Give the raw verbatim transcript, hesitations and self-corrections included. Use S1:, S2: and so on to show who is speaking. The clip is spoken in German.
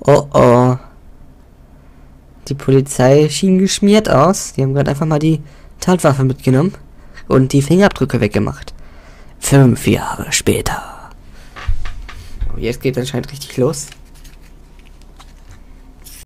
S1: Oh oh. Die Polizei schien geschmiert aus. Die haben gerade einfach mal die Tatwaffe mitgenommen und die Fingerabdrücke weggemacht. Fünf Jahre später. Jetzt geht anscheinend richtig los.